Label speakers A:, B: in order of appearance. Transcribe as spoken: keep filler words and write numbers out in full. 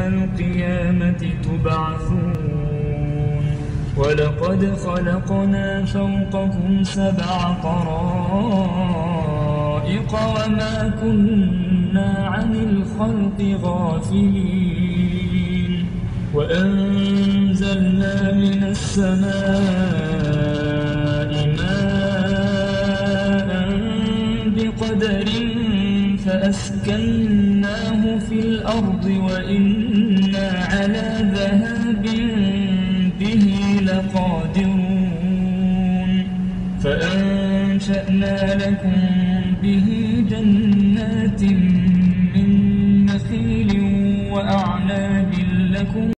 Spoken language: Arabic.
A: القيامة تبعثون ولقد خلقنا فوقكم سبع طرائق وما كنا عن الخلق غافلين وأنزلنا من السماء ماء بقدر فأسكناه في الأرض وإنا على ذهاب به لقادرون فأنشأنا لكم به جنات من نخيل وأعناب لكم